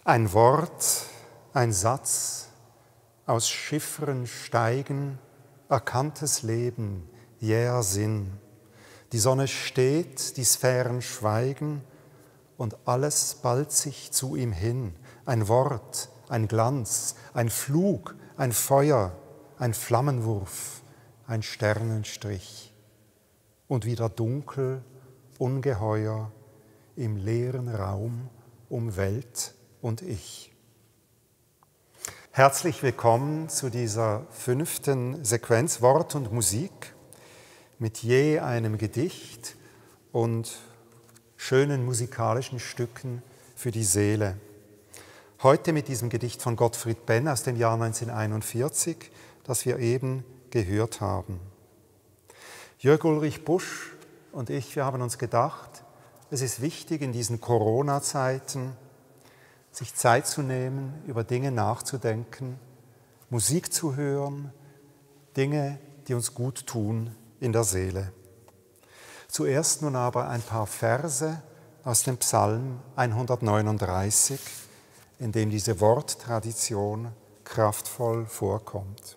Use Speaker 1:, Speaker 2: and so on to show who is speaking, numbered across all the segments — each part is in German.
Speaker 1: Ein Wort, ein Satz, aus Chiffren steigen, erkanntes Leben, jäher Sinn. Die Sonne steht, die Sphären schweigen und alles ballt sich zu ihm hin. Ein Wort, ein Glanz, ein Flug, ein Feuer, ein Flammenwurf, ein Sternenstrich. Und wieder dunkel, ungeheuer, im leeren Raum um Welt und ich. Herzlich willkommen zu dieser 5. Sequenz Wort und Musik mit je einem Gedicht und schönen musikalischen Stücken für die Seele. Heute mit diesem Gedicht von Gottfried Benn aus dem Jahr 1941, das wir eben gehört haben. Jörg Ulrich Busch und ich, wir haben uns gedacht, es ist wichtig in diesen Corona-Zeiten, sich Zeit zu nehmen, über Dinge nachzudenken, Musik zu hören, Dinge, die uns gut tun in der Seele. Zuerst nun aber ein paar Verse aus dem Psalm 139, in dem diese Worttradition kraftvoll vorkommt.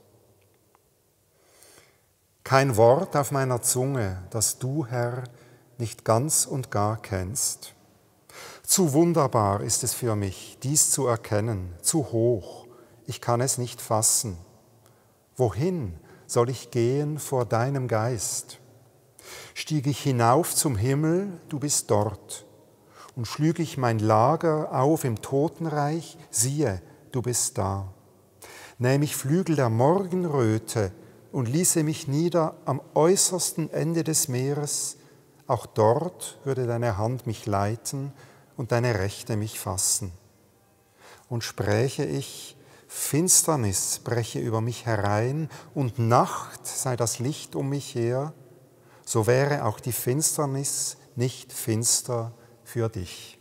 Speaker 1: Kein Wort auf meiner Zunge, das du, Herr, nicht ganz und gar kennst. Zu wunderbar ist es für mich, dies zu erkennen, zu hoch, ich kann es nicht fassen. Wohin soll ich gehen vor deinem Geist? Stieg ich hinauf zum Himmel, du bist dort. Und schlüg ich mein Lager auf im Totenreich, siehe, du bist da. Nähm ich Flügel der Morgenröte und ließe mich nieder am äußersten Ende des Meeres, auch dort würde deine Hand mich leiten und deine Rechte mich fassen. Und spräche ich, Finsternis breche über mich herein und Nacht sei das Licht um mich her, so wäre auch die Finsternis nicht finster für dich.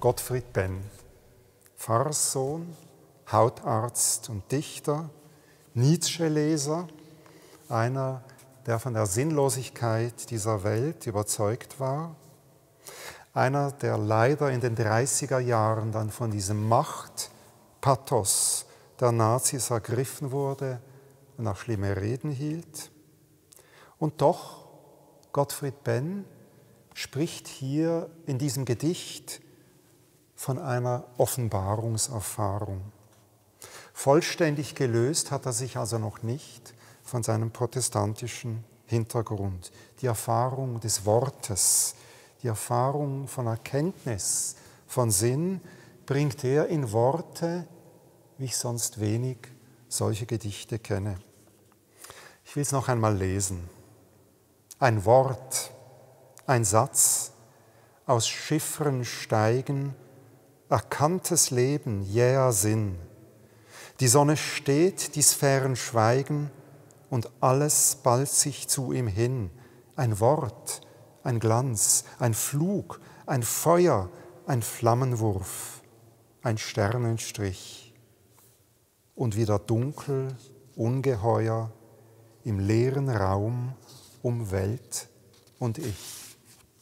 Speaker 1: Gottfried Benn, Pfarrerssohn, Hautarzt und Dichter, Nietzsche-Leser, einer, der von der Sinnlosigkeit dieser Welt überzeugt war, einer, der leider in den 30er Jahren dann von diesem Machtpathos der Nazis ergriffen wurde und auch schlimme Reden hielt. Und doch, Gottfried Benn spricht hier in diesem Gedicht von einer Offenbarungserfahrung. Vollständig gelöst hat er sich also noch nicht von seinem protestantischen Hintergrund. Die Erfahrung des Wortes, die Erfahrung von Erkenntnis, von Sinn bringt er in Worte, wie ich sonst wenig solche Gedichte kenne. Ich will es noch einmal lesen. Ein Wort, ein Satz, aus Chiffren steigen, erkanntes Leben, jäher Sinn. Die Sonne steht, die Sphären schweigen und alles ballt sich zu ihm hin. Ein Wort, ein Glanz, ein Flug, ein Feuer, ein Flammenwurf, ein Sternenstrich. Und wieder dunkel, ungeheuer, im leeren Raum um Welt und ich.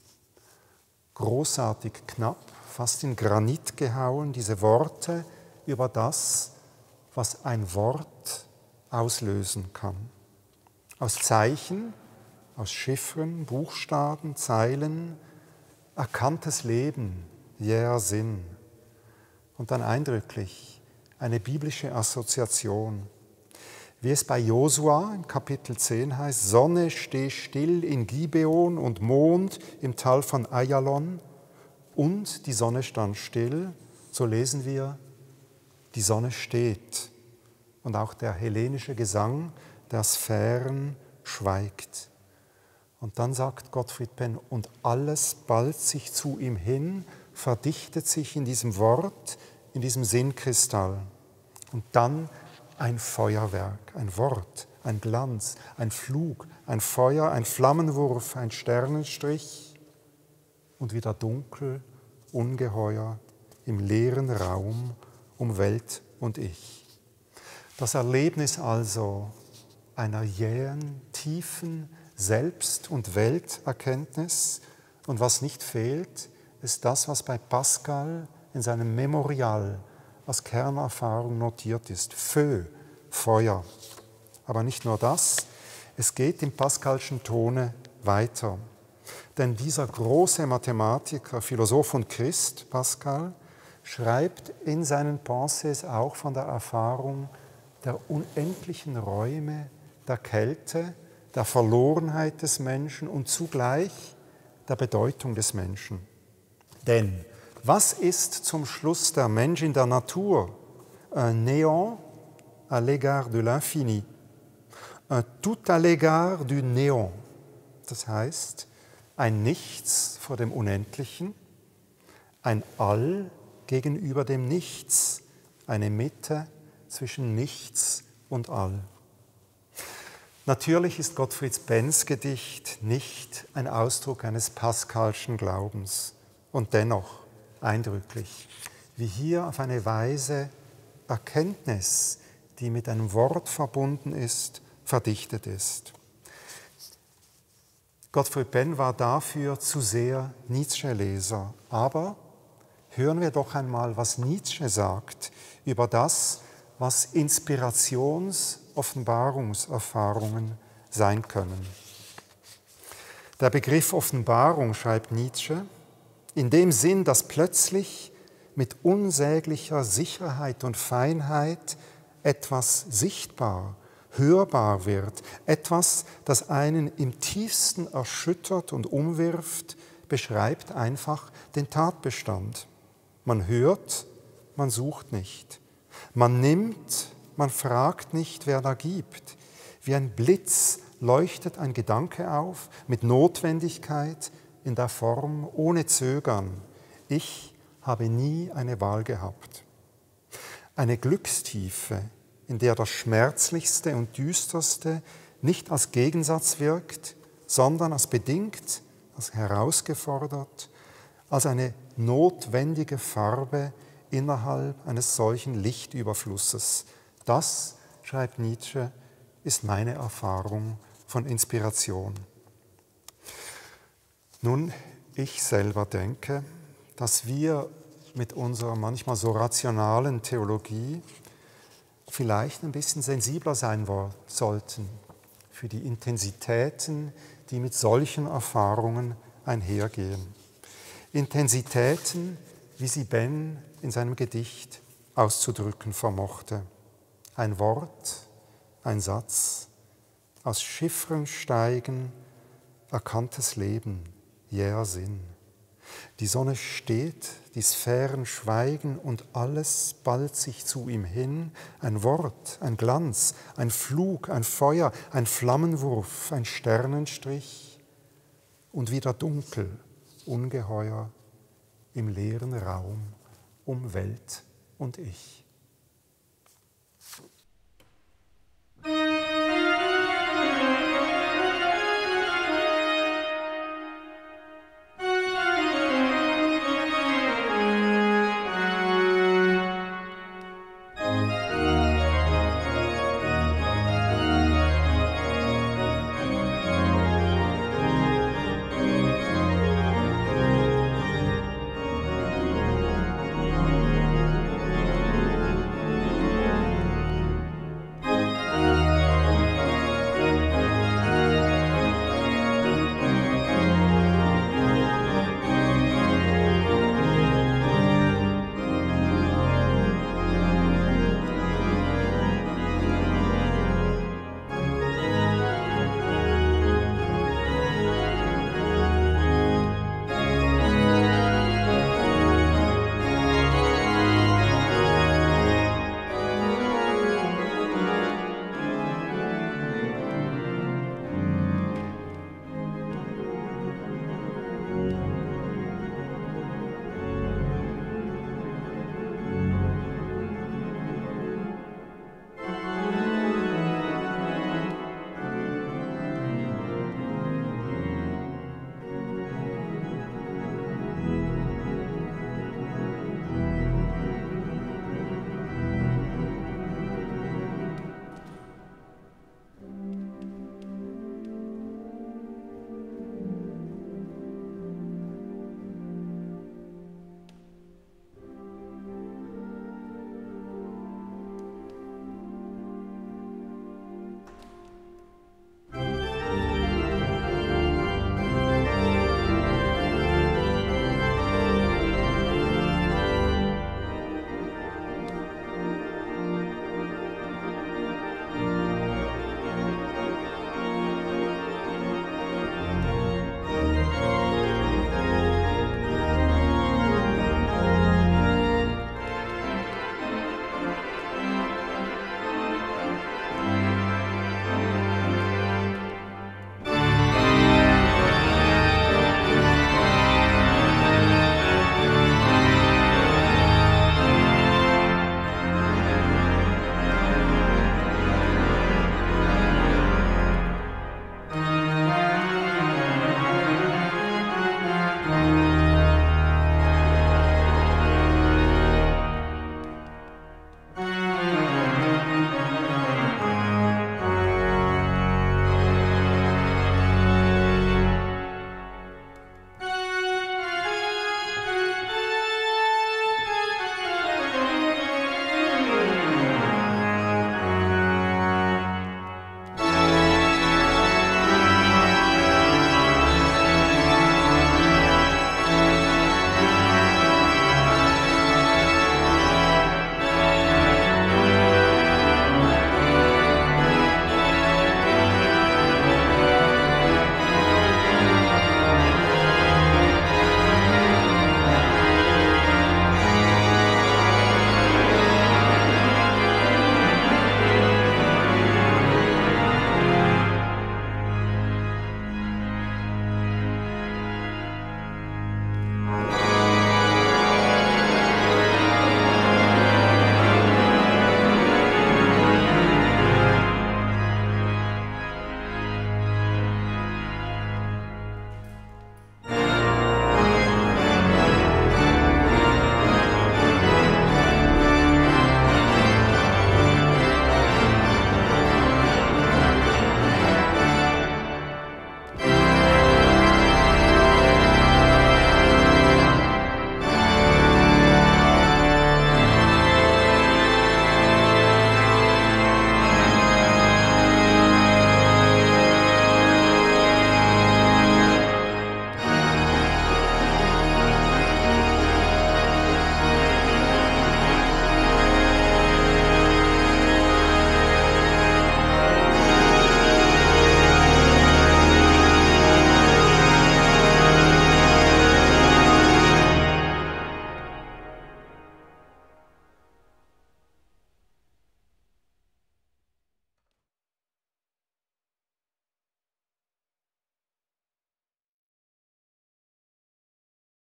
Speaker 1: Großartig knapp, fast in Granit gehauen, diese Worte über das, was ein Wort auslösen kann. Aus Zeichen, aus Chiffren, Buchstaben, Zeilen, erkanntes Leben, jäher Sinn. Und dann eindrücklich eine biblische Assoziation. Wie es bei Josua im Kapitel 10 heißt, Sonne steh still in Gibeon und Mond im Tal von Ayalon und die Sonne stand still, so lesen wir, die Sonne steht. Und auch der hellenische Gesang der Sphären schweigt. Und dann sagt Gottfried Benn, und alles ballt sich zu ihm hin, verdichtet sich in diesem Wort, in diesem Sinnkristall. Und dann ein Feuerwerk, ein Wort, ein Glanz, ein Flug, ein Feuer, ein Flammenwurf, ein Sternenstrich und wieder dunkel, ungeheuer, im leeren Raum um Welt und ich. Das Erlebnis also einer jähen, tiefen Selbst- und Welterkenntnis. Und was nicht fehlt, ist das, was bei Pascal in seinem Memorial als Kernerfahrung notiert ist. Feu, Feuer. Aber nicht nur das, es geht im Pascalschen Tone weiter. Denn dieser große Mathematiker, Philosoph und Christ, Pascal, schreibt in seinen Pensées auch von der Erfahrung der unendlichen Räume, der Kälte, der Verlorenheit des Menschen und zugleich der Bedeutung des Menschen. Denn was ist zum Schluss der Mensch in der Natur? Un néant à l'égard de l'infini, un tout à l'égard du néant. Das heißt, ein Nichts vor dem Unendlichen, ein All gegenüber dem Nichts, eine Mitte zwischen Nichts und All. Natürlich ist Gottfried Benns Gedicht nicht ein Ausdruck eines Pascalschen Glaubens und dennoch eindrücklich, wie hier auf eine Weise Erkenntnis, die mit einem Wort verbunden ist, verdichtet ist. Gottfried Benn war dafür zu sehr Nietzsche-Leser, aber hören wir doch einmal, was Nietzsche sagt über das, was Offenbarungserfahrungen sein können. Der Begriff Offenbarung, schreibt Nietzsche, in dem Sinn, dass plötzlich mit unsäglicher Sicherheit und Feinheit etwas sichtbar, hörbar wird, etwas, das einen im tiefsten erschüttert und umwirft, beschreibt einfach den Tatbestand. Man hört, man sucht nicht. Man nimmt, man fragt nicht, wer da gibt. Wie ein Blitz leuchtet ein Gedanke auf, mit Notwendigkeit, in der Form, ohne Zögern. Ich habe nie eine Wahl gehabt. Eine Glückstiefe, in der das Schmerzlichste und Düsterste nicht als Gegensatz wirkt, sondern als bedingt, als herausgefordert, als eine notwendige Farbe innerhalb eines solchen Lichtüberflusses. Das, schreibt Nietzsche, ist meine Erfahrung von Inspiration. Nun, ich selber denke, dass wir mit unserer manchmal so rationalen Theologie vielleicht ein bisschen sensibler sein sollten für die Intensitäten, die mit solchen Erfahrungen einhergehen. Intensitäten, wie sie Ben in seinem Gedicht auszudrücken vermochte. Ein Wort, ein Satz, aus Chiffren steigen, erkanntes Leben, jäher Sinn. Die Sonne steht, die Sphären schweigen und alles ballt sich zu ihm hin. Ein Wort, ein Glanz, ein Flug, ein Feuer, ein Flammenwurf, ein Sternenstrich und wieder dunkel, ungeheuer im leeren Raum um Welt und Ich.